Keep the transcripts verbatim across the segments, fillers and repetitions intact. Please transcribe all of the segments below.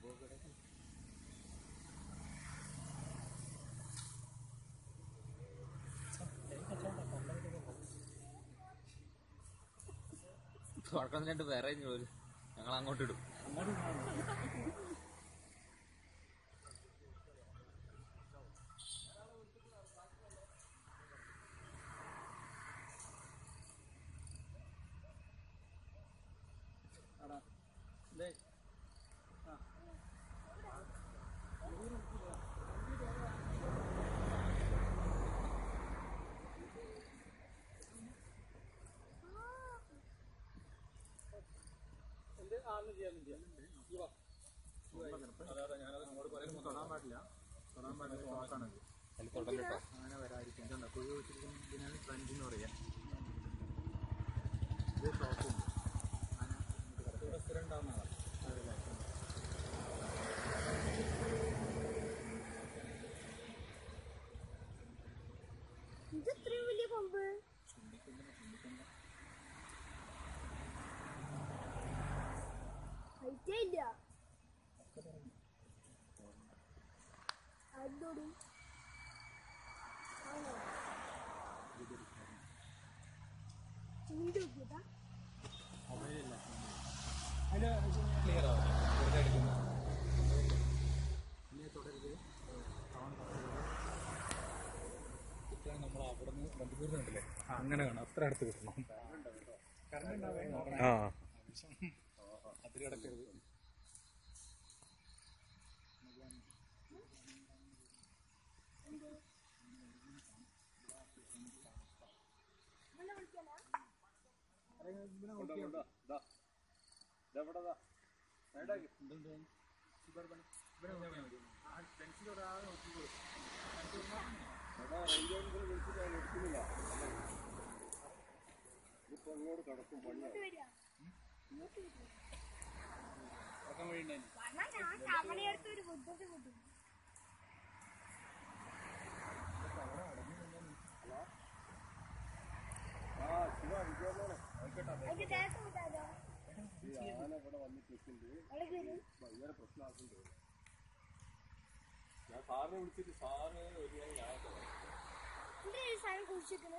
തുറക്കം രണ്ട് വേറെ ഞങ്ങൾ അങ്ങോട്ടിടും. തൊടാൻ പാടില്ല തൊടാൻ പാടില്ല ഷോക്കാണത്. അങ്ങനെ വരാതിരിക്കും. കുഴി വെച്ചിരിക്കുന്നതിനാണ് ഫ്രഞ്ച് എന്ന് പറയാം. ഇത് ഷോക്കും ഇവിടെ സ്ഥിരം ഉണ്ടാവുന്നതാണ്. ഇതെത്രയും വലിയ കൊമ്പ്. ഹൈറ്റേ ഇല്ല. അതോടി ആണോ ചൂണ്ടി നോക്കിയതാ. ക്ലിയർ ആവും. വെറുതെ അടിക്കുന്നു. പിന്നെ തുടരുത്. ഇത്രയും നമ്മൾ അവിടെ നിന്ന് വണ്ടി തീർന്നുണ്ടല്ലേ, അങ്ങനെ വേണം. അത്ര അടുത്ത് കിട്ടണം. ആ അതിൽ കിടക്കരുത്. നമ്മളെടുത്തൊരു ബുദ്ധിമുട്ട് കിട്ടും. ഞാൻ സാറിനെ വിളിച്ചിട്ട് സാറ് ഒരു സാധനം കുഴിച്ചിട്ട്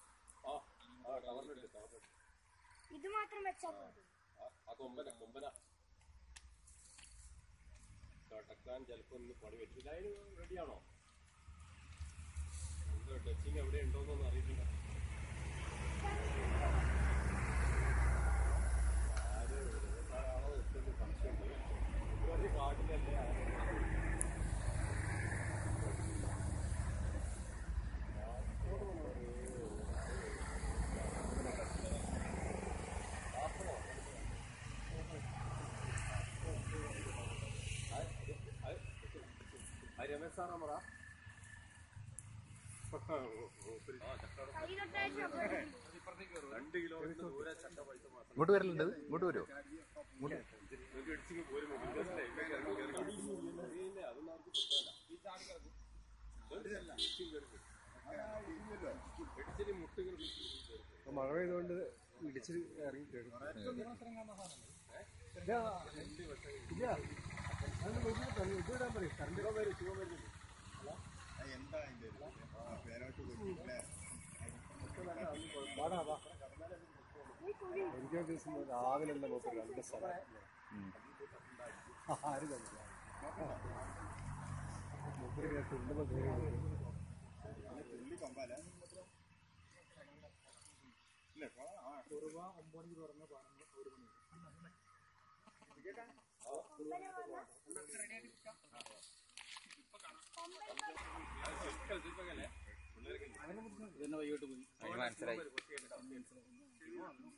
ഇത് മാത്രം വെച്ചാൽ ആ കൊമ്പന കൊമ്പന കടക്കാൻ ചിലപ്പോ ഒന്ന് പണി വെച്ചില്ല. അതിന് റെഡിയാണോ? എന്തോ ടച്ചിങ് എവിടെ ഉണ്ടോന്നൊന്നും അറിയില്ല. ആര് ആളോ എത്തുന്ന സംശയമുണ്ട്. ഇവരുടെ കാട്ടിലല്ലേ രമേശ് സാറാ പറ. രണ്ട് കിലോമീറ്റർ ദൂരെ ചക്ക പഴുത്ത മാസം ഇങ്ങോട്ട് വരലുണ്ട്. ഇങ്ങോട്ട് വരുമോ? മഴ പെയ്തുകൊണ്ട് ഇടിച്ച് ഇറങ്ങി കേടും. ഇതിടാൻ പറയും. കറണ്ട് വരും. സുഖം വരുന്നുണ്ട്. എന്താ എനിക്ക് ദിവസം രാവിലെ എല്ലാം നോക്കും. രണ്ട് സ്ഥലം ആര് തന്നെ മുപ്പത് തുള്ളുമ്പോൾ ചുള്ളി കൊമ്പാല കുറവ ഒമ്പത് മണിക്ക് തുറന്ന പതിനൊന്ന് ഒരു മണി. മനസ്സിലായി.